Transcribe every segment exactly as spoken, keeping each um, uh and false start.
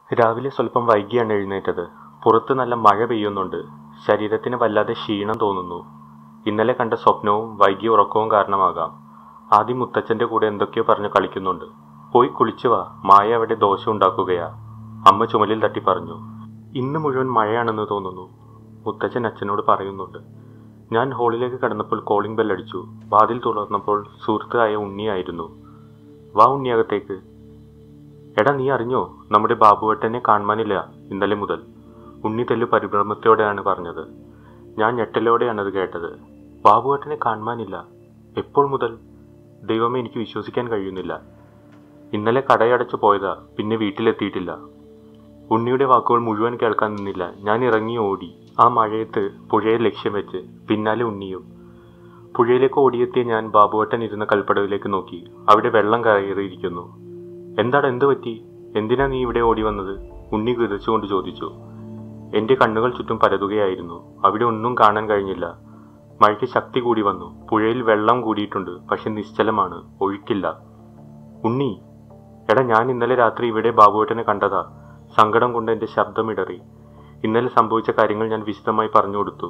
രാവിലെ സ്വല്പം വൈകിയാണ് എഴുന്നേറ്റത്. പുറത്ത് നല്ല മഴ പെയ്യുന്നുണ്ട്. ശരീരത്തിന് വല്ലാതെ ക്ഷീണം തോന്നുന്നു. ഇന്നലെ കണ്ട സ്വപ്നവും വൈകിയ ഉറക്കവും കാരണമാകാം. ആദ്യം മുത്തച്ഛൻ്റെ കൂടെ എന്തൊക്കെയോ പറഞ്ഞ് കളിക്കുന്നുണ്ട്. പോയി കുളിച്ചു വാ, മായ അവിടെ ദോശ ഉണ്ടാക്കുകയാ, അമ്മ ചുമലിൽ തട്ടി പറഞ്ഞു. ഇന്ന് മുഴുവൻ മഴയാണെന്ന് തോന്നുന്നു, മുത്തച്ഛൻ അച്ഛനോട് പറയുന്നുണ്ട്. ഞാൻ ഹോളിലേക്ക് കടന്നപ്പോൾ കോളിംഗ് ബെൽ അടിച്ചു. വാതിൽ തുറന്നപ്പോൾ സുഹൃത്തായ ഉണ്ണിയായിരുന്നു. വാ ഉണ്ണിയകത്തേക്ക്. എടാ നീ അറിഞ്ഞോ, നമ്മുടെ ബാബുവേട്ടനെ കാണുവാനില്ല ഇന്നലെ മുതൽ, ഉണ്ണി തെല്ലു പരിഭ്രമത്തോടെയാണ് പറഞ്ഞത്. ഞാൻ ഞെട്ടലോടെയാണത് കേട്ടത്. ബാബുവേട്ടനെ കാണുവാനില്ല? എപ്പോൾ മുതൽ? ദൈവമേ, എനിക്ക് വിശ്വസിക്കാൻ കഴിയുന്നില്ല. ഇന്നലെ കടയടച്ചു പോയതാ, പിന്നെ വീട്ടിലെത്തിയിട്ടില്ല. ഉണ്ണിയുടെ വാക്കുകൾ മുഴുവൻ കേൾക്കാൻ നിന്നില്ല. ഞാൻ ഇറങ്ങി ഓടി. ആ മഴയത്ത് പുഴയെ ലക്ഷ്യം വെച്ച്, പിന്നാലെ ഉണ്ണിയും. പുഴയിലേക്ക് ഓടിയെത്തിയ ഞാൻ ബാബുവേട്ടൻ ഇരുന്ന കൽപ്പടവിലേക്ക് നോക്കി. അവിടെ വെള്ളം കയറിയിരിക്കുന്നു. എന്താണ്, എന്തു പറ്റി? എന്തിനാ നീ ഇവിടെ ഓടി വന്നത്? ഉണ്ണി കിതച്ചുകൊണ്ട് ചോദിച്ചു. എൻ്റെ കണ്ണുകൾ ചുറ്റും പരതുകയായിരുന്നു. അവിടെ ഒന്നും കാണാൻ കഴിഞ്ഞില്ല. മഴയ്ക്ക് ശക്തി കൂടി വന്നു. പുഴയിൽ വെള്ളം കൂടിയിട്ടുണ്ട്, പക്ഷെ നിശ്ചലമാണ്, ഒഴുക്കില്ല. ഉണ്ണി, എടാ ഞാൻ ഇന്നലെ രാത്രി ഇവിടെ ബാബുവേട്ടനെ കണ്ടതാ. സങ്കടം കൊണ്ട് എൻ്റെ ശബ്ദമിടറി. ഇന്നലെ സംഭവിച്ച കാര്യങ്ങൾ ഞാൻ വിശദമായി പറഞ്ഞു കൊടുത്തു.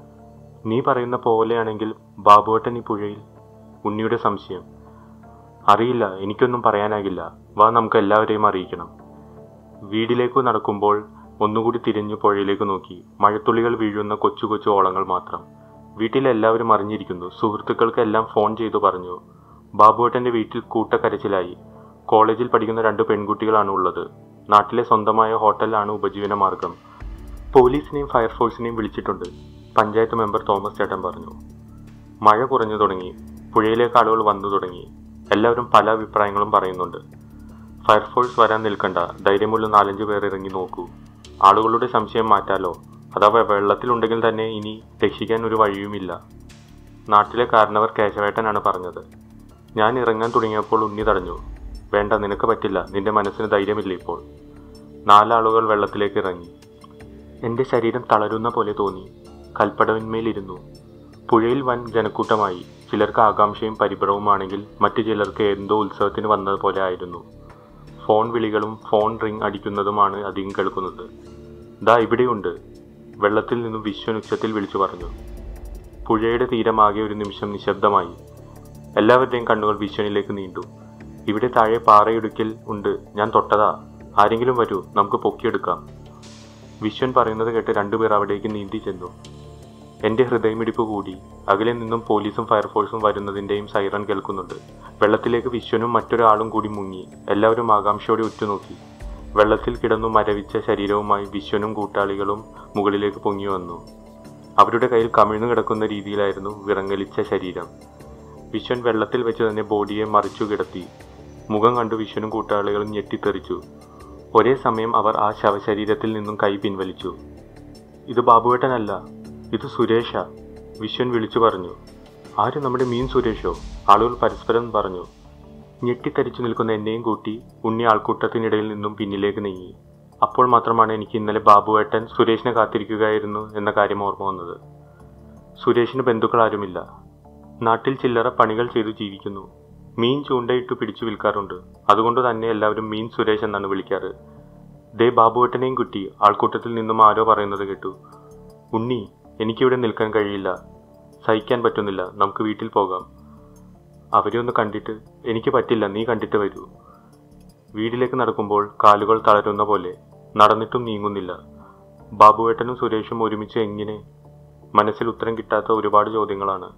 നീ പറയുന്ന പോലെയാണെങ്കിൽ ബാബുവേട്ടൻ ഈ പുഴയിൽ? ഉണ്ണിയുടെ സംശയം. അറിയില്ല, എനിക്കൊന്നും പറയാനാകില്ല. വാ, നമുക്ക് എല്ലാവരെയും അറിയിക്കണം. വീട്ടിലേക്ക് നടക്കുമ്പോൾ ഒന്നുകൂടി തിരിഞ്ഞു പുഴയിലേക്ക് നോക്കി. മഴത്തുള്ളികൾ വീഴുന്ന കൊച്ചു കൊച്ചു ഓളങ്ങൾ മാത്രം. വീട്ടിലെല്ലാവരും അറിഞ്ഞിരിക്കുന്നു. സുഹൃത്തുക്കൾക്ക് എല്ലാം ഫോൺ ചെയ്തു പറഞ്ഞു. ബാബുവേട്ടൻ്റെ വീട്ടിൽ കൂട്ടക്കരച്ചിലായി. കോളേജിൽ പഠിക്കുന്ന രണ്ട് പെൺകുട്ടികളാണ് ഉള്ളത്. നാട്ടിലെ സ്വന്തമായ ഹോട്ടലാണ് ഉപജീവന മാർഗം. പോലീസിനെയും ഫയർഫോഴ്സിനെയും വിളിച്ചിട്ടുണ്ട്, പഞ്ചായത്ത് മെമ്പർ തോമസ് ചേട്ടൻ പറഞ്ഞു. മഴ കുറഞ്ഞു തുടങ്ങി. പുഴയിലേക്ക് ആളുകൾ വന്നു തുടങ്ങി. എല്ലാവരും പല അഭിപ്രായങ്ങളും പറയുന്നുണ്ട്. ഫയർഫോഴ്സ് വരാൻ നിൽക്കണ്ട, ധൈര്യമുള്ള നാലഞ്ച് പേർ ഇറങ്ങി നോക്കൂ. ആളുകളുടെ സംശയം മാറ്റാലോ. അഥവാ വെള്ളത്തിലുണ്ടെങ്കിൽ തന്നെ ഇനി രക്ഷിക്കാൻ ഒരു വഴിയുമില്ല. നാട്ടിലെ കാരണവർ കേശവേട്ടനാണ് പറഞ്ഞത്. ഞാൻ ഇറങ്ങാൻ തുടങ്ങിയപ്പോൾ ഉണ്ണി തടഞ്ഞു. വേണ്ട, നിനക്ക് പറ്റില്ല, നിന്റെ മനസ്സിന് ധൈര്യമില്ല ഇപ്പോൾ. നാലാളുകൾ വെള്ളത്തിലേക്ക് ഇറങ്ങി. എൻ്റെ ശരീരം തളരുന്ന പോലെ തോന്നി. കൽപ്പടവിന്മേലിരുന്നു. പുഴയിൽ വൻ ജനക്കൂട്ടമായി. ചിലർക്ക് ആകാംക്ഷയും പരിഭ്രമവുമാണെങ്കിൽ മറ്റു ചിലർക്ക് എന്തോ ഉത്സവത്തിന് വന്നതുപോലെ ആയിരുന്നു. ഫോൺ വിളികളും ഫോൺ റിംഗ് അടിക്കുന്നതുമാണ് അധികം കേൾക്കുന്നത്. ദാ ഇവിടെയുണ്ട്, വെള്ളത്തിൽ നിന്നും വിശ്വൻ ഉച്ചത്തിൽ വിളിച്ചു പറഞ്ഞു. പുഴയുടെ തീരമാകെ ഒരു നിമിഷം നിശബ്ദമായി. എല്ലാവരുടെയും കണ്ണുകൾ വിശ്വനിലേക്ക് നീണ്ടു. ഇവിടെ താഴെ പാറയിടുക്കിൽ ഉണ്ട്, ഞാൻ തൊട്ടതാ. ആരെങ്കിലും വരൂ, നമുക്ക് പൊക്കിയെടുക്കാം. വിശ്വൻ പറയുന്നത് കേട്ട് രണ്ടുപേർ അവിടേക്ക് നീന്തി ചെന്നു. എൻ്റെ ഹൃദയമിടിപ്പ് കൂടി. അകലെ നിന്നും പോലീസും ഫയർഫോഴ്സും വരുന്നതിൻ്റെയും സൈറൺ കേൾക്കുന്നുണ്ട്. വെള്ളത്തിലേക്ക് വിശ്വനും മറ്റൊരാളും കൂടി മുങ്ങി. എല്ലാവരും ആകാംക്ഷയോടെ ഉറ്റുനോക്കി. വെള്ളത്തിൽ കിടന്നു മരവിച്ച ശരീരവുമായി വിശ്വനും കൂട്ടാളികളും മുകളിലേക്ക് പൊങ്ങി വന്നു. അവരുടെ കയ്യിൽ കമിഴ്ന്നു കിടക്കുന്ന രീതിയിലായിരുന്നു വിറങ്ങലിച്ച ശരീരം. വിശ്വൻ വെള്ളത്തിൽ വെച്ച് തന്നെ ബോഡിയെ മറിച്ചു കിടത്തി. മുഖം കണ്ടു വിശ്വനും കൂട്ടാളികളും ഞെട്ടിത്തെറിച്ചു. ഒരേ സമയം അവർ ആ ശവശരീരത്തിൽ നിന്നും കൈ പിൻവലിച്ചു. ഇത് ബാബുവേട്ടനല്ല, ഇത് സുരേഷ, വിശ്വൻ വിളിച്ചു പറഞ്ഞു. ആര്? നമ്മുടെ മീൻ സുരേഷോ? ആളുകൾ പരസ്പരം പറഞ്ഞു. ഞെട്ടിത്തരിച്ചു നിൽക്കുന്ന എന്നെയും കൂട്ടി ഉണ്ണി ആൾക്കൂട്ടത്തിനിടയിൽ നിന്നും പിന്നിലേക്ക് നീങ്ങി. അപ്പോൾ മാത്രമാണ് എനിക്ക് ഇന്നലെ ബാബുവേട്ടൻ സുരേഷിനെ കാത്തിരിക്കുകയായിരുന്നു എന്ന കാര്യം ഓർമ്മ വന്നത്. സുരേഷിന് ബന്ധുക്കൾ ആരുമില്ല. നാട്ടിൽ ചില്ലറ പണികൾ ചെയ്തു ജീവിക്കുന്നു. മീൻ ചൂണ്ടയിട്ടു പിടിച്ചു വിൽക്കാറുണ്ട്. അതുകൊണ്ട് തന്നെ എല്ലാവരും മീൻ സുരേഷ് എന്നാണ് വിളിക്കാറ്. ദേ ബാബുവേട്ടനെയും കുട്ടി ആൾക്കൂട്ടത്തിൽ നിന്നും ആരോ പറയുന്നത് കേട്ടു. ഉണ്ണി, എനിക്കിവിടെ നിൽക്കാൻ കഴിയില്ല, സഹിക്കാൻ പറ്റുന്നില്ല, നമുക്ക് വീട്ടിൽ പോകാം. അവരെ ഒന്ന് കണ്ടിട്ട്. എനിക്ക് പറ്റില്ല, നീ കണ്ടിട്ട് വരൂ. വീട്ടിലേക്ക് നടക്കുമ്പോൾ കാലുകൾ തളരുന്ന പോലെ. നടന്നിട്ടും നീങ്ങുന്നില്ല. ബാബുവേട്ടനും സുരേഷും ഒരുമിച്ച് എങ്ങനെ? മനസ്സിൽ ഉത്തരം കിട്ടാത്ത ഒരുപാട് ചോദ്യങ്ങളാണ്.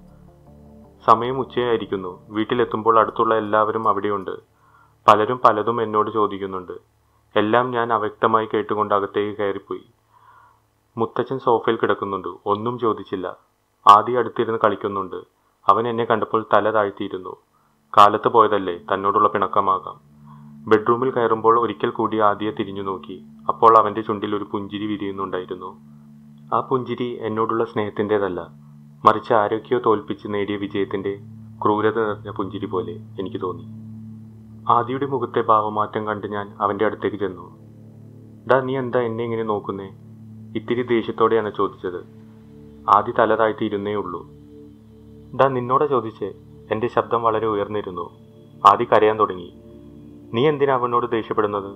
സമയം ഉച്ചയായിരിക്കുന്നു. വീട്ടിലെത്തുമ്പോൾ അടുത്തുള്ള എല്ലാവരും അവിടെയുണ്ട്. പലരും പലതും എന്നോട് ചോദിക്കുന്നുണ്ട്. എല്ലാം ഞാൻ അവ്യക്തമായി കേട്ടുകൊണ്ട് അകത്തേക്ക് കയറിപ്പോയി. മുത്തച്ഛൻ സോഫയിൽ കിടക്കുന്നുണ്ട്. ഒന്നും ചോദിച്ചില്ല. ആദ്യം അടുത്തിരുന്ന് കളിക്കുന്നുണ്ട്. അവൻ എന്നെ കണ്ടപ്പോൾ തല താഴ്ത്തിയിരുന്നു. കാലത്ത് പോയതല്ലേ, തന്നോടുള്ള പിണക്കമാകാം. ബെഡ്റൂമിൽ കയറുമ്പോൾ ഒരിക്കൽ കൂടി ആദ്യം തിരിഞ്ഞു നോക്കി. അപ്പോൾ അവൻ്റെ ചുണ്ടിൽ ഒരു പുഞ്ചിരി വിരിയുന്നുണ്ടായിരുന്നു. ആ പുഞ്ചിരി എന്നോടുള്ള സ്നേഹത്തിൻ്റെതല്ല, മറിച്ച് ആരൊക്കെയോ തോൽപ്പിച്ച് നേടിയ വിജയത്തിൻ്റെ ക്രൂരത നിറഞ്ഞ പുഞ്ചിരി പോലെ എനിക്ക് തോന്നി. ആദിയുടെ മുഖത്തെ ഭാവമാറ്റം കണ്ട് ഞാൻ അവൻ്റെ അടുത്തേക്ക് ചെന്നു. ഡാ, നീ എന്താ എന്നെ ഇങ്ങനെ നോക്കുന്നേ? ഇത്തിരി ദേഷ്യത്തോടെയാണ് ചോദിച്ചത്. ആദി തല താഴ്ത്തി ഇരുന്നേ ഉള്ളൂ. ഡാ, നിന്നോടാ ചോദിച്ചേ. എൻ്റെ ശബ്ദം വളരെ ഉയർന്നിരുന്നു. ആദി കരയാൻ തുടങ്ങി. നീ എന്തിനാ അവനോട് ദേഷ്യപ്പെടുന്നത്?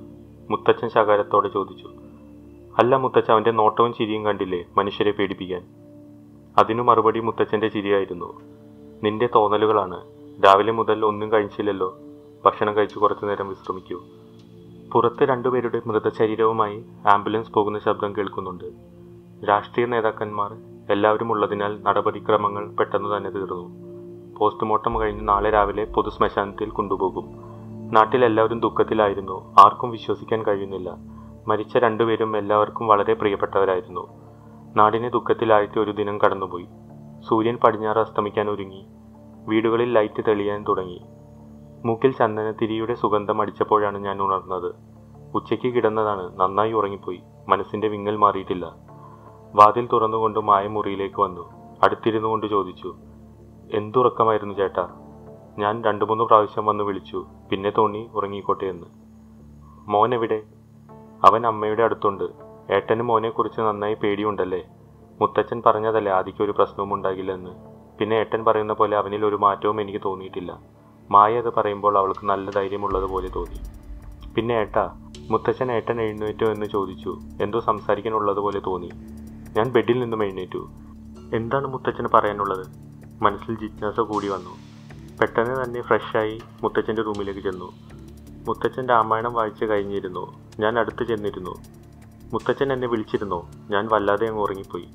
മുത്തച്ഛൻ ശകാരത്തോടെ ചോദിച്ചു. അല്ല മുത്തച്ഛ, അവൻ്റെ നോട്ടവും ചിരിയും കണ്ടില്ലേ മനുഷ്യരെ പേടിപ്പിക്കാൻ. അതിനു മറുപടി മുത്തച്ഛൻ്റെ ചിരിയായിരുന്നു. നിന്റെ തോന്നലുകളാണ്. രാവിലെ മുതൽ ഒന്നും കഴിച്ചില്ലല്ലോ. ഭക്ഷണം കഴിച്ച് കുറച്ചു നേരം വിശ്രമിക്കൂ. പുറത്ത് രണ്ടുപേരുടെ മൃതശരീരവുമായി ആംബുലൻസ് പോകുന്ന ശബ്ദം കേൾക്കുന്നുണ്ട്. രാഷ്ട്രീയ നേതാക്കന്മാർ എല്ലാവരും ഉള്ളതിനാൽ നടപടിക്രമങ്ങൾ പെട്ടെന്ന് തന്നെ തീർന്നു. പോസ്റ്റ്മോർട്ടം കഴിഞ്ഞ് നാളെ രാവിലെ പൊതുശ്മശാനത്തിൽ കൊണ്ടുപോകും. നാട്ടിൽ എല്ലാവരും ദുഃഖത്തിലായിരുന്നു. ആർക്കും വിശ്വസിക്കാൻ കഴിയുന്നില്ല. മരിച്ച രണ്ടുപേരും എല്ലാവർക്കും വളരെ പ്രിയപ്പെട്ടവരായിരുന്നു. നാടിനെ ദുഃഖത്തിലാഴ്ത്തി ഒരു ദിനം കടന്നുപോയി. സൂര്യൻ പടിഞ്ഞാറ് അസ്തമിക്കാൻ ഒരുങ്ങി. വീടുകളിൽ ലൈറ്റ് തെളിയാൻ തുടങ്ങി. മൂക്കിൽ ചന്ദനത്തിരിയുടെ സുഗന്ധം അടിച്ചപ്പോഴാണ് ഞാൻ ഉണർന്നത്. ഉച്ചയ്ക്ക് കിടന്നതാണ്. നന്നായി ഉറങ്ങിപ്പോയി. മനസ്സിന്റെ വിങ്ങൽ മാറിയിട്ടില്ല. വാതിൽ തുറന്നുകൊണ്ട് മായ മുറിയിലേക്ക് വന്നു. അടുത്തിരുന്നു കൊണ്ട് ചോദിച്ചു, എന്തുറക്കമായിരുന്നു ചേട്ടാ? ഞാൻ രണ്ടു മൂന്ന് പ്രാവശ്യം വന്ന് വിളിച്ചു. പിന്നെ തോന്നി ഉറങ്ങിക്കോട്ടെ എന്ന്. മോൻ എവിടെ? അവൻ അമ്മയുടെ അടുത്തുണ്ട്. ഏട്ടന് മോനെക്കുറിച്ച് നന്നായി പേടിയുണ്ടല്ലേ? മുത്തച്ഛൻ പറഞ്ഞതല്ലേ ആദിക്ക് ഒരു പ്രശ്നവും ഉണ്ടാകില്ലെന്ന്. പിന്നെ ഏട്ടൻ പറയുന്ന പോലെ അവനിൽ ഒരു മാറ്റവും എനിക്ക് തോന്നിയിട്ടില്ല. മായ അത് പറയുമ്പോൾ അവൾക്ക് നല്ല ധൈര്യമുള്ളതുപോലെ തോന്നി. പിന്നെ ഏട്ടാ, മുത്തച്ഛൻ ഏട്ടൻ എഴുന്നേറ്റോ എന്ന് ചോദിച്ചു. എന്തോ സംസാരിക്കാനുള്ളതുപോലെ തോന്നി. ഞാൻ ബെഡിൽ നിന്നും എഴുന്നേറ്റു. എന്താണ് മുത്തച്ഛന് പറയാനുള്ളത്? മനസ്സിൽ ജിജ്ഞാസ കൂടി വന്നു. പെട്ടെന്ന് തന്നെ ഫ്രഷായി മുത്തച്ഛൻ്റെ റൂമിലേക്ക് ചെന്നു. മുത്തച്ഛൻ രാമായണം വായിച്ച് കഴിഞ്ഞിരുന്നു. ഞാൻ അടുത്ത് ചെന്നിരുന്നു. മുത്തച്ഛൻ എന്നെ വിളിച്ചിരുന്നോ? ഞാൻ വല്ലാതെ അങ്ങ് ഉറങ്ങിപ്പോയി.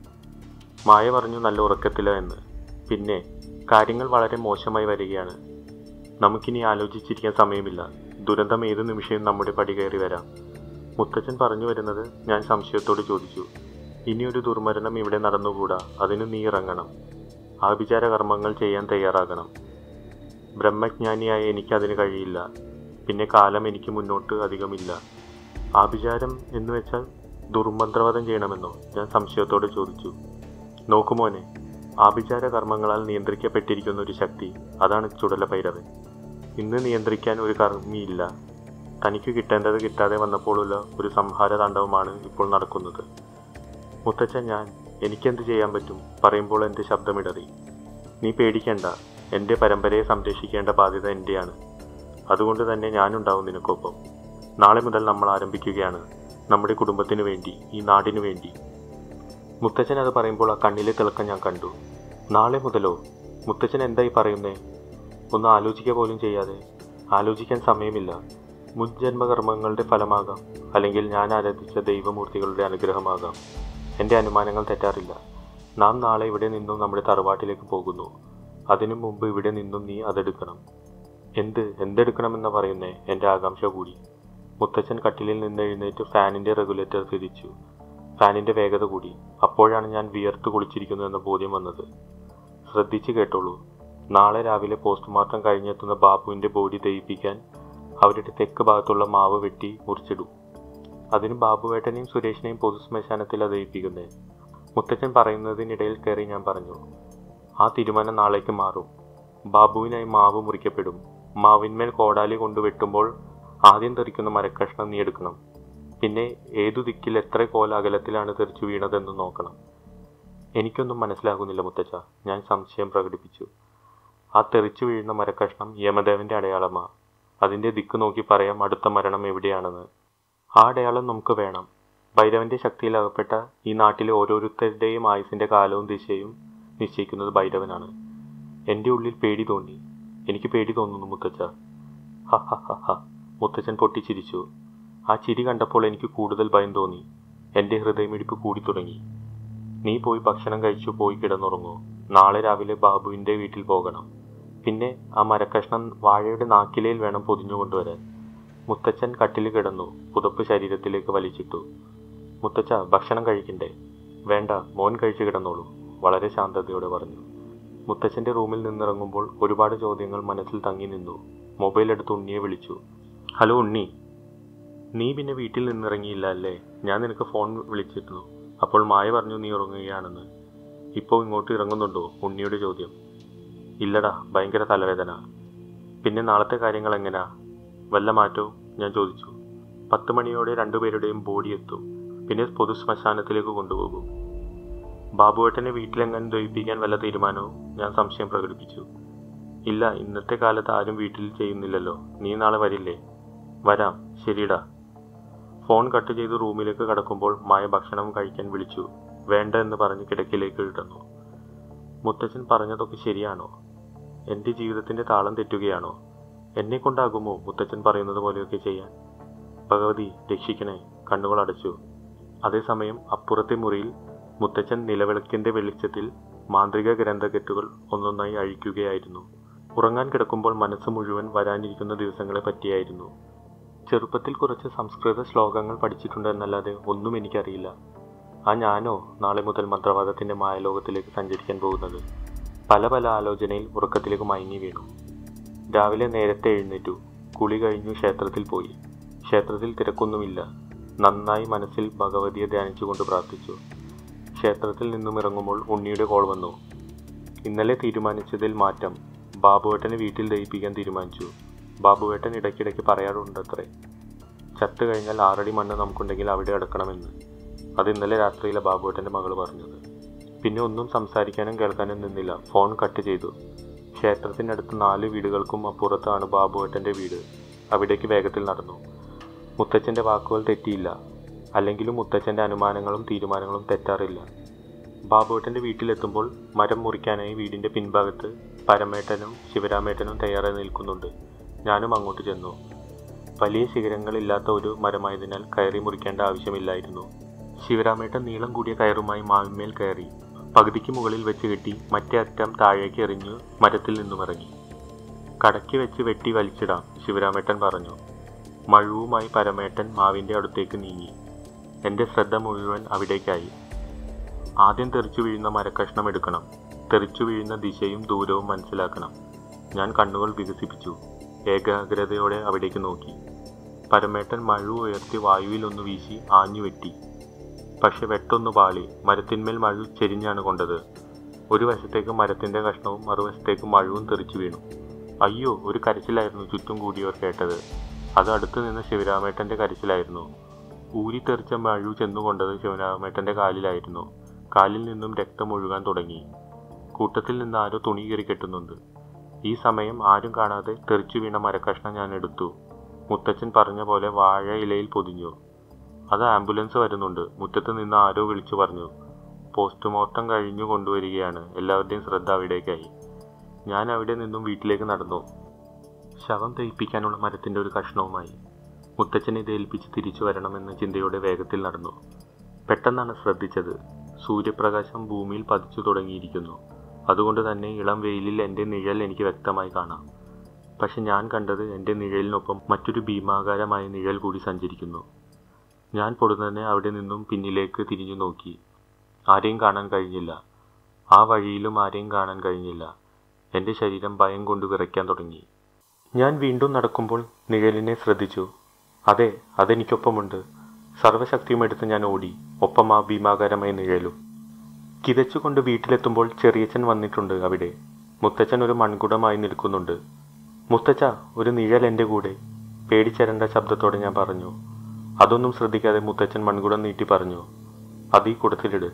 മായ പറഞ്ഞു നല്ല ഉറക്കത്തില എന്ന്. പിന്നെ കാര്യങ്ങൾ വളരെ മോശമായി വരികയാണ്. നമുക്കിനി ആലോചിച്ചിരിക്കാൻ സമയമില്ല. ദുരന്തം ഏതു നിമിഷവും നമ്മുടെ പടി കയറി വരാം. മുത്തച്ഛൻ പറഞ്ഞു വരുന്നത് ഞാൻ സംശയത്തോട് ചോദിച്ചു. ഇനിയൊരു ദുർമരണം ഇവിടെ നടന്നുകൂടാ. അതിന് നീ ഇറങ്ങണം. ആഭിചാര കർമ്മങ്ങൾ ചെയ്യാൻ തയ്യാറാകണം. ബ്രഹ്മജ്ഞാനിയായ എനിക്കതിന് കഴിയില്ല. പിന്നെ കാലം എനിക്ക് മുന്നോട്ട് അധികമില്ല. ആഭിചാരം എന്ന് വെച്ചാൽ ദുർമന്ത്രവാദം ചെയ്യണമെന്നോ? ഞാൻ സംശയത്തോടെ ചോദിച്ചു. നോക്കുമോനെ, ആഭിചാര കർമ്മങ്ങളാൽ നിയന്ത്രിക്കപ്പെട്ടിരിക്കുന്ന ഒരു ശക്തി, അതാണ് ചുടല ഭൈരവൻ. ഇന്ന് നിയന്ത്രിക്കാൻ ഒരു കർമ്മിയില്ല. തനിക്ക് കിട്ടേണ്ടത് കിട്ടാതെ വന്നപ്പോഴുള്ള ഒരു സംഹാര താണ്ഡവമാണ് ഇപ്പോൾ നടക്കുന്നത്. മുത്തച്ഛൻ, ഞാൻ എനിക്കെന്ത് ചെയ്യാൻ പറ്റും? പറയുമ്പോൾ എൻ്റെ ശബ്ദമിടറി. നീ പേടിക്കേണ്ട. എൻ്റെ പരമ്പരയെ സംരക്ഷിക്കേണ്ട ബാധ്യത എൻ്റെയാണ്. അതുകൊണ്ട് തന്നെ ഞാനുണ്ടാവും നിനക്കൊപ്പം. നാളെ മുതൽ നമ്മൾ ആരംഭിക്കുകയാണ്. നമ്മുടെ കുടുംബത്തിനു വേണ്ടി, ഈ നാടിനു വേണ്ടി. മുത്തച്ഛൻ അത് പറയുമ്പോൾ ആ കണ്ണിലെ തിളക്കം ഞാൻ കണ്ടു. നാളെ മുതലോ? മുത്തച്ഛൻ എന്തായി പറയുന്നേ? ഒന്ന് ആലോചിക്കുക പോലും ചെയ്യാതെ. ആലോചിക്കാൻ സമയമില്ല. മുൻജന്മകർമ്മങ്ങളുടെ ഫലമാകാം, അല്ലെങ്കിൽ ഞാൻ ആരാധിച്ച ദൈവമൂർത്തികളുടെ അനുഗ്രഹമാകാം. എൻ്റെ അനുമാനങ്ങൾ തെറ്റാറില്ല. നാം നാളെ ഇവിടെ നിന്നും നമ്മുടെ തറവാട്ടിലേക്ക് പോകുന്നു. അതിനു മുമ്പ് ഇവിടെ നിന്നും നീ അതെടുക്കണം. എന്ത് എന്തെടുക്കണമെന്ന് പറയുന്നേ? എൻ്റെ ആകാംക്ഷ കൂടി. മുത്തച്ഛൻ കട്ടിലിൽ നിന്ന് എഴുന്നേറ്റ് ഫാനിൻ്റെ റെഗുലേറ്റർ തിരിച്ചു. ഫാനിൻ്റെ വേഗത കൂടി. അപ്പോഴാണ് ഞാൻ വിയർത്ത് കുളിച്ചിരിക്കുന്നു എന്ന ബോധ്യം വന്നത്. ശ്രദ്ധിച്ച് കേട്ടോളൂ. നാളെ രാവിലെ പോസ്റ്റ്മോർട്ടം കഴിഞ്ഞെത്തുന്ന ബാബുവിൻ്റെ ബോഡി ദഹിപ്പിക്കാൻ അവരുടെ തെക്ക് ഭാഗത്തുള്ള മാവ് വെട്ടി മുറിച്ചിടും. അതിന് ബാബുവേട്ടനെയും സുരേഷിനെയും പൊതുശ്മശാനത്തിൽ ദഹിപ്പിക്കുന്നേ. മുത്തച്ഛൻ പറയുന്നതിനിടയിൽ കയറി ഞാൻ പറഞ്ഞു, ആ തീരുമാനം നാളേക്ക് മാറും. ബാബുവിനായി മാവ് മുറിക്കപ്പെടും. മാവിന്മേൽ കോടാലി കൊണ്ട് വെട്ടുമ്പോൾ ആദ്യം തെറിക്കുന്ന മരക്കഷ്ണം നീ എടുക്കണം. പിന്നെ ഏതു ദിക്കിൽ എത്ര കോൽ അകലത്തിലാണ് തെറിച്ചു വീണതെന്ന് നോക്കണം. എനിക്കൊന്നും മനസ്സിലാകുന്നില്ല മുത്തച്ഛ, ഞാൻ സംശയം പ്രകടിപ്പിച്ചു. ആ തെറിച്ചു വീഴുന്ന മരക്കഷ്ണം യമദേവന്റെ അടയാളമാ. അതിൻ്റെ ദിക്ക് നോക്കി പറയാം അടുത്ത മരണം എവിടെയാണെന്ന്. ആ അടയാളം നമുക്ക് വേണം. ഭൈരവന്റെ ശക്തിയിൽ അകപ്പെട്ട ഈ നാട്ടിലെ ഓരോരുത്തരുടെയും ആയുസിന്റെ കാലവും ദിശയും നിശ്ചയിക്കുന്നത് ഭൈരവനാണ്. എൻ്റെ ഉള്ളിൽ പേടി തോന്നി. എനിക്ക് പേടി തോന്നുന്നു മുത്തച്ഛ. ഹ ഹ ഹ ഹ. മുത്തച്ഛൻ പൊട്ടിച്ചിരിച്ചു. ആ ചിരി കണ്ടപ്പോൾ എനിക്ക് കൂടുതൽ ഭയം തോന്നി. എൻ്റെ ഹൃദയമിടിപ്പ് കൂടി തുടങ്ങി. നീ പോയി ഭക്ഷണം കഴിച്ചു പോയി കിടന്നുറങ്ങൂ. നാളെ രാവിലെ ബാബുവിൻ്റെ വീട്ടിൽ പോകണം. പിന്നെ ആ മരക്കഷ്ണം വാഴയുടെ നാക്കിലയിൽ വേണം പൊതിഞ്ഞു കൊണ്ടുവരാൻ. മുത്തച്ഛൻ കട്ടിൽ കിടന്നു. പുതപ്പ് ശരീരത്തിലേക്ക് വലിച്ചിട്ടു. മുത്തച്ഛ, ഭക്ഷണം കഴിക്കണ്ടേ? വേണ്ട, മോൻ കഴിച്ചു കിടന്നോളൂ, വളരെ ശാന്തതയോടെ പറഞ്ഞു. മുത്തച്ഛൻ്റെ റൂമിൽ നിന്നിറങ്ങുമ്പോൾ ഒരുപാട് ചോദ്യങ്ങൾ മനസ്സിൽ തങ്ങി നിന്നു. മൊബൈൽ എടുത്ത് ഉണ്ണിയെ വിളിച്ചു. ഹലോ ഉണ്ണി, നീ പിന്നെ വീട്ടിൽ നിന്നിറങ്ങിയില്ല അല്ലേ? ഞാൻ നിനക്ക് ഫോൺ വിളിച്ചിരുന്നു. അപ്പോൾ മായ പറഞ്ഞു നീ ഉറങ്ങുകയാണെന്ന്. ഇപ്പോൾ ഇങ്ങോട്ട് ഇറങ്ങുന്നുണ്ടോ? ഉണ്ണിയുടെ ചോദ്യം. ഇല്ലടാ, ഭയങ്കര തലവേദന. പിന്നെ നാളത്തെ കാര്യങ്ങൾ എങ്ങനെയാ? വല്ല മാറ്റവും? ഞാൻ ചോദിച്ചു. പത്ത് മണിയോടെ രണ്ടുപേരുടെയും ബോഡി എത്തും. പിന്നെ പൊതു ശ്മശാനത്തിലേക്ക് കൊണ്ടുപോകും. ബാബുവേട്ടനെ വീട്ടിലെങ്ങനെ ദഹിപ്പിക്കാൻ വല്ല തീരുമാനവും? ഞാൻ സംശയം പ്രകടിപ്പിച്ചു. ഇല്ല, ഇന്നത്തെ കാലത്ത് ആരും വീട്ടിൽ ചെയ്യുന്നില്ലല്ലോ. നീ നാളെ വരില്ലേ? വരാം. ശരിടാ. ഫോൺ കട്ട് ചെയ്ത് റൂമിലേക്ക് കടക്കുമ്പോൾ മായ ഭക്ഷണം കഴിക്കാൻ വിളിച്ചു. വേണ്ട എന്ന് പറഞ്ഞ് കിടക്കിലേക്ക് കിടന്നു. മുത്തച്ഛൻ പറഞ്ഞതൊക്കെ ശരിയാണോ? എൻ്റെ ജീവിതത്തിൻ്റെ താളം തെറ്റുകയാണോ? എന്നെ കൊണ്ടാകുമോ മുത്തച്ഛൻ പറയുന്നത് പോലെയൊക്കെ ചെയ്യാൻ? ഭഗവതി രക്ഷിക്കണേ. കണ്ണുകൾ അടച്ചു. അതേസമയം അപ്പുറത്തെ മുറിയിൽ മുത്തച്ഛൻ നിലവിളക്കിൻ്റെ വെളിച്ചത്തിൽ മാന്ത്രിക ഗ്രന്ഥകെട്ടുകൾ ഒന്നൊന്നായി അഴിക്കുകയായിരുന്നു. ഉറങ്ങാൻ കിടക്കുമ്പോൾ മനസ്സ് മുഴുവൻ വരാനിരിക്കുന്ന ദിവസങ്ങളെ പറ്റിയായിരുന്നു. ചെറുപ്പത്തിൽ കുറച്ച് സംസ്കൃത ശ്ലോകങ്ങൾ പഠിച്ചിട്ടുണ്ടെന്നല്ലാതെ ഒന്നും എനിക്കറിയില്ല. ആ ഞാനോ നാളെ മുതൽ മന്ത്രവാദത്തിൻ്റെ മായലോകത്തിലേക്ക് സഞ്ചരിക്കാൻ പോകുന്നത്? പല പല ആലോചനയിൽ ഉറക്കത്തിലേക്ക് മയങ്ങി വീണു. രാവിലെ നേരത്തെ എഴുന്നേറ്റു. കുളി കഴിഞ്ഞു ക്ഷേത്രത്തിൽ പോയി. ക്ഷേത്രത്തിൽ തിരക്കൊന്നുമില്ല. നന്നായി മനസ്സിൽ ഭഗവതിയെ ധ്യാനിച്ചുകൊണ്ട് പ്രാർത്ഥിച്ചു. ക്ഷേത്രത്തിൽ നിന്നും ഇറങ്ങുമ്പോൾ ഉണ്ണിയുടെ കോൾ വന്നു. ഇന്നലെ തീരുമാനിച്ചതിൽ മാറ്റം. ബാബുവേട്ടനെ വീട്ടിൽ ദയിപ്പിക്കാൻ തീരുമാനിച്ചു. ബാബുവേട്ടൻ ഇടയ്ക്കിടയ്ക്ക് പറയാറുണ്ടത്രേ, ചത്തു കഴിഞ്ഞാൽ ആറടി മണ്ണ് നമുക്കുണ്ടെങ്കിൽ അവിടെ അടക്കണമെന്ന്. അത് ഇന്നലെ രാത്രിയിലെ ബാബുവേട്ടൻ്റെ മകൾ പറഞ്ഞത്. പിന്നെ ഒന്നും സംസാരിക്കാനും കേൾക്കാനും നിന്നില്ല. ഫോൺ കട്ട് ചെയ്തു. ക്ഷേത്രത്തിനടുത്ത് നാല് വീടുകൾക്കും അപ്പുറത്താണ് ബാബുവേട്ടൻ്റെ വീട്. അവിടേക്ക് വേഗത്തിൽ നടന്നു. മുത്തച്ഛൻ്റെ വാക്കുകൾ തെറ്റിയില്ല. അല്ലെങ്കിലും മുത്തച്ഛൻ്റെ അനുമാനങ്ങളും തീരുമാനങ്ങളും തെറ്റാറില്ല. ബാബുവേട്ടൻ്റെ വീട്ടിലെത്തുമ്പോൾ മരം മുറിക്കാനായി വീടിൻ്റെ പിൻഭാഗത്ത് പരമേട്ടനും ശിവരാമേട്ടനും തയ്യാറായി നിൽക്കുന്നുണ്ട്. ഞാനും അങ്ങോട്ട് ചെന്നു. വലിയ ശിഖരങ്ങളില്ലാത്ത ഒരു മരമായതിനാൽ കയറി മുറിക്കേണ്ട ആവശ്യമില്ലായിരുന്നു. ശിവരാമേട്ടൻ നീളം കൂടിയ കയറുമായി മാവിന്മേൽ കയറി പകുതിക്ക് മുകളിൽ വെച്ച് കെട്ടി മറ്റേ അറ്റം താഴേക്ക് എറിഞ്ഞു മരത്തിൽ നിന്നും ഇറങ്ങി. കടയ്ക്ക് വെച്ച് വെട്ടി വലിച്ചിടാം, ശിവരാമേട്ടൻ പറഞ്ഞു. മഴുവുമായി പരമേട്ടൻ മാവിൻ്റെ അടുത്തേക്ക് നീങ്ങി. എൻ്റെ ശ്രദ്ധ മുഴുവൻ അവിടേക്കായി. ആദ്യം തെറിച്ചു വീഴുന്ന മരക്കഷ്ണം എടുക്കണം. തെറിച്ചു വീഴുന്ന ദിശയും ദൂരവും മനസ്സിലാക്കണം. ഞാൻ കണ്ണുകൾ വികസിപ്പിച്ചു. ഏകാഗ്രതയോടെ അവിടേക്ക് നോക്കി. പരമേട്ടൻ മഴു ഉയർത്തി വായുവിലൊന്നു വീശി ആഞ്ഞു വെട്ടി. പക്ഷെ വെട്ടൊന്നു പാളി. മരത്തിന്മേൽ മഴു ചെരിഞ്ഞാണ് കൊണ്ടത്. ഒരു വശത്തേക്ക് മരത്തിൻ്റെ കഷ്ണവും മറുവശത്തേക്ക് മഴുവും തെറിച്ചു വീണു. അയ്യോ! ഒരു കരച്ചിലായിരുന്നു ചുറ്റും കൂടിയവർ കേട്ടത്. അത് അടുത്തു നിന്ന് ശിവരാമേട്ടൻ്റെ കരച്ചിലായിരുന്നു. ഊരിത്തെറിച്ച മഴു ചെന്നുകൊണ്ടത് ശിവരാമേട്ടൻ്റെ കാലിലായിരുന്നു. കാലിൽ നിന്നും രക്തം ഒഴുകാൻ തുടങ്ങി. കൂട്ടത്തിൽ നിന്ന് ആരോ തുണി കീറി കെട്ടുന്നുണ്ട്. ഈ സമയം ആരും കാണാതെ തെറിച്ചു വീണ മരക്കഷ്ണം ഞാൻ എടുത്തു. മുത്തച്ഛൻ പറഞ്ഞ പോലെ വാഴ ഇലയിൽ പൊതിഞ്ഞു. അത് ആംബുലൻസ് വരുന്നുണ്ട്, മുറ്റത്ത് നിന്ന് ആരോ വിളിച്ചു പറഞ്ഞു. പോസ്റ്റ്മോർട്ടം കഴിഞ്ഞു കൊണ്ടുവരികയാണ്. എല്ലാവരുടെയും ശ്രദ്ധ അവിടേക്കായി. ഞാൻ അവിടെ നിന്നും വീട്ടിലേക്ക് നടന്നു. ശവം ദഹിപ്പിക്കാനുള്ള മരത്തിൻ്റെ ഒരു കഷ്ണവുമായി. മുത്തച്ഛനെ ഇത് ഏൽപ്പിച്ച് തിരിച്ചു വരണമെന്ന ചിന്തയോടെ വേഗത്തിൽ നടന്നു. പെട്ടെന്നാണ് ശ്രദ്ധിച്ചത്, സൂര്യപ്രകാശം ഭൂമിയിൽ പതിച്ചു തുടങ്ങിയിരിക്കുന്നു. അതുകൊണ്ട് തന്നെ ഇളം വെയിലിൽ എൻ്റെ നിഴൽ എനിക്ക് വ്യക്തമായി കാണാം. പക്ഷെ ഞാൻ കണ്ടത് എൻ്റെ നിഴലിനൊപ്പം മറ്റൊരു ഭീമാകാരമായ നിഴൽ കൂടി സഞ്ചരിക്കുന്നു. ഞാൻ പൊടുന്നതിനെ അവിടെ നിന്നും പിന്നിലേക്ക് തിരിഞ്ഞു നോക്കി. ആരെയും കാണാൻ കഴിഞ്ഞില്ല. ആ വഴിയിലും ആരെയും കാണാൻ കഴിഞ്ഞില്ല. എൻ്റെ ശരീരം ഭയം കൊണ്ട് വിറയ്ക്കാൻ തുടങ്ങി. ഞാൻ വീണ്ടും നടക്കുമ്പോൾ നിഴലിനെ ശ്രദ്ധിച്ചു. അതെ, അതെനിക്കൊപ്പമുണ്ട്. സർവ്വശക്തിയും എടുത്ത് ഞാൻ ഓടി. ഒപ്പം ആ ഭീമാകാരമായ നിഴലും. കിതച്ചുകൊണ്ട് വീട്ടിലെത്തുമ്പോൾ ചെറിയച്ഛൻ വന്നിട്ടുണ്ട് അവിടെ. മുത്തച്ഛൻ ഒരു മൺകുടമായി നിൽക്കുന്നുണ്ട്. മുത്തച്ഛ, ഒരു നിഴൽ എൻ്റെ കൂടെ. പേടിച്ചരണ്ട ശബ്ദത്തോടെ ഞാൻ പറഞ്ഞു. അതൊന്നും ശ്രദ്ധിക്കാതെ മുത്തച്ഛൻ മൺകുടം നീട്ടി പറഞ്ഞു, അതീ കുടത്തിലിട്.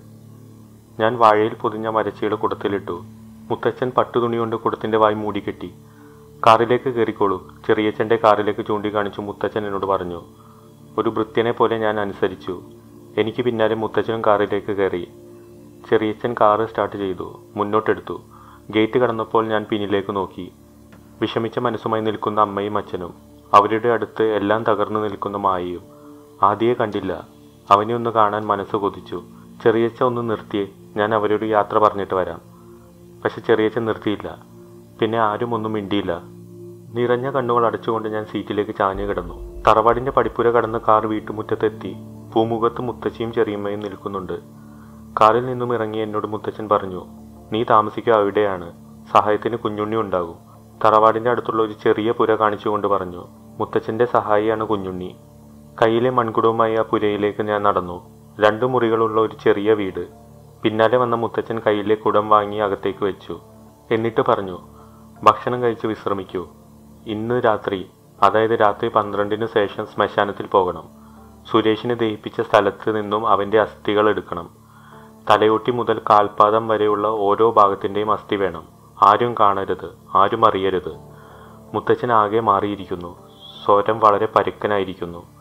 ഞാൻ വാഴയിൽ പൊതിഞ്ഞ മരച്ചീള കുടത്തിലിട്ടു. മുത്തച്ഛൻ പട്ടുതുണി കൊണ്ട് കുടത്തിൻ്റെ വായി മൂടിക്കെട്ടി. കാറിലേക്ക് കയറിക്കോളൂ, ചെറിയച്ഛൻ്റെ കാറിലേക്ക് ചൂണ്ടിക്കാണിച്ചു മുത്തച്ഛൻ എന്നോട് പറഞ്ഞു. ഒരു ഭൃത്യനെ പോലെ ഞാൻ അനുസരിച്ചു. എനിക്ക് പിന്നാലെ മുത്തച്ഛനും കാറിലേക്ക് കയറി. ചെറിയച്ഛൻ കാറ് സ്റ്റാർട്ട് ചെയ്തു. മുന്നോട്ടെടുത്തു. ഗേറ്റ് കടന്നപ്പോൾ ഞാൻ പിന്നിലേക്ക് നോക്കി. വിഷമിച്ച മനസ്സുമായി നിൽക്കുന്ന അമ്മയും അച്ഛനും, അവരുടെ അടുത്ത് എല്ലാം തകർന്നു നിൽക്കുന്ന മായയും. ആദ്യയെ കണ്ടില്ല. അവനെ ഒന്ന് കാണാൻ മനസ്സ് കൊതിച്ചു. ചെറിയച്ഛ ഒന്ന് നിർത്തിയേ, ഞാൻ അവരോട് യാത്ര പറഞ്ഞിട്ട് വരാം. പക്ഷെ ചെറിയച്ഛൻ നിർത്തിയില്ല. പിന്നെ ആരും ഒന്നും മിണ്ടിയില്ല. നിറഞ്ഞ കണ്ണുകൾ അടച്ചുകൊണ്ട് ഞാൻ സീറ്റിലേക്ക് ചാഞ്ഞു കിടന്നു. തറവാടിൻ്റെ പടിപ്പുര കടന്ന് കാർ വീട്ടുമുറ്റത്തെത്തി. പൂമുഖത്ത് മുത്തച്ഛയും ചെറിയമ്മയും നിൽക്കുന്നുണ്ട്. കാറിൽ നിന്നും ഇറങ്ങി എന്നോട് മുത്തച്ഛൻ പറഞ്ഞു, നീ താമസിക്കുക അവിടെയാണ്, സഹായത്തിന് കുഞ്ഞുണ്ണി ഉണ്ടാകും. തറവാടിൻ്റെ അടുത്തുള്ള ഒരു ചെറിയ പുര കാണിച്ചുകൊണ്ട് പറഞ്ഞു. മുത്തച്ഛൻ്റെ സഹായിയാണ് കുഞ്ഞുണ്ണി. കയ്യിലെ മൺകുടവുമായി ആ പുരയിലേക്ക് ഞാൻ നടന്നു. രണ്ടു മുറികളുള്ള ഒരു ചെറിയ വീട്. പിന്നാലെ വന്ന മുത്തച്ഛൻ കയ്യിലെ കുടം വാങ്ങി അകത്തേക്ക് വെച്ചു. എന്നിട്ട് പറഞ്ഞു, ഭക്ഷണം കഴിച്ച് വിശ്രമിക്കൂ. ഇന്ന് രാത്രി, അതായത് രാത്രി പന്ത്രണ്ടിന് ശേഷം ശ്മശാനത്തിൽ പോകണം. സുരേഷിനെ ദഹിപ്പിച്ച സ്ഥലത്ത് നിന്നും അവൻ്റെ അസ്ഥികൾ എടുക്കണം. തലയോട്ടി മുതൽ കാൽപാദം വരെയുള്ള ഓരോ ഭാഗത്തിൻ്റെയും അസ്ഥി വേണം. ആരും കാണരുത്, ആരും അറിയരുത്. മുത്തച്ഛൻ ആകെ മാറിയിരിക്കുന്നു. സ്വരം വളരെ പരുക്കനായിരിക്കുന്നു.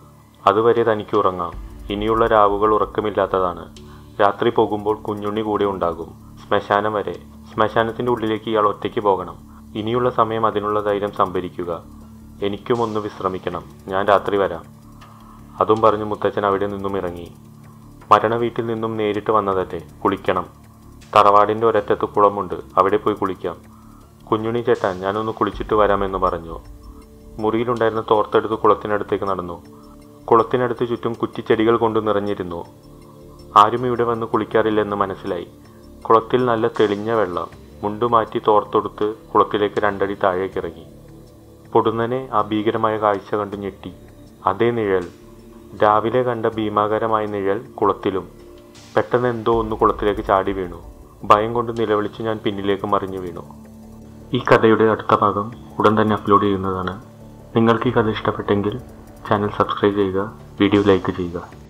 അതുവരെ തനിക്ക് ഉറങ്ങാം. ഇനിയുള്ള രാവുകൾ ഉറക്കമില്ലാത്തതാണ്. രാത്രി പോകുമ്പോൾ കുഞ്ഞുണ്ണി കൂടെ ഉണ്ടാകും. ശ്മശാനം വരെ. ശ്മശാനത്തിൻ്റെ ഉള്ളിലേക്ക് ഇയാൾ ഒറ്റയ്ക്ക് പോകണം. ഇനിയുള്ള സമയം അതിനുള്ള ധൈര്യം സംഭരിക്കുക. എനിക്കും ഒന്ന് വിശ്രമിക്കണം. ഞാൻ രാത്രി വരാം. അതും പറഞ്ഞ് മുത്തച്ഛൻ അവിടെ നിന്നും ഇറങ്ങി. മരണ വീട്ടിൽ നിന്നും നേരിട്ട് വന്നതല്ലേ, കുളിക്കണം. തറവാടിൻ്റെ ഒരറ്റത്ത് കുളമുണ്ട്, അവിടെ പോയി കുളിക്കാം. കുഞ്ഞുണ്ണി ചേട്ടാൻ, ഞാനൊന്ന് കുളിച്ചിട്ട് വരാമെന്ന് പറഞ്ഞു. മുറിയിലുണ്ടായിരുന്ന തോർത്തെടുത്ത് കുളത്തിനടുത്തേക്ക് നടന്നു. കുളത്തിനടുത്ത് ചുറ്റും കുറ്റിച്ചെടികൾ കൊണ്ട് നിറഞ്ഞിരുന്നു. ആരും ഇവിടെ വന്ന് കുളിക്കാറില്ലെന്ന് മനസ്സിലായി. കുളത്തിൽ നല്ല തെളിഞ്ഞ വെള്ളം. മുണ്ടുമാറ്റി തോർത്തൊടുത്ത് കുളത്തിലേക്ക് രണ്ടടി താഴേക്കിറങ്ങി. പൊടുന്നനെ ആ ഭീകരമായ കാഴ്ച കണ്ടു ഞെട്ടി. അതേ നിഴൽ, രാവിലെ കണ്ട ഭീമാകരമായ നിഴൽ കുളത്തിലും. പെട്ടെന്ന് എന്തോ ഒന്ന് കുളത്തിലേക്ക് ചാടി വീണു. ഭയം കൊണ്ട് നിലവിളിച്ച് ഞാൻ പിന്നിലേക്ക് മറിഞ്ഞു വീണു. ഈ കഥയുടെ അടുത്ത ഭാഗം ഉടൻ തന്നെ അപ്ലോഡ് ചെയ്യുന്നതാണ്. നിങ്ങൾക്ക് ഈ കഥ ഇഷ്ടപ്പെട്ടെങ്കിൽ ചാനൽ സബ്സ്ക്രൈബ് ചെയ്യുക, വീഡിയോ ലൈക്ക് ചെയ്യുക.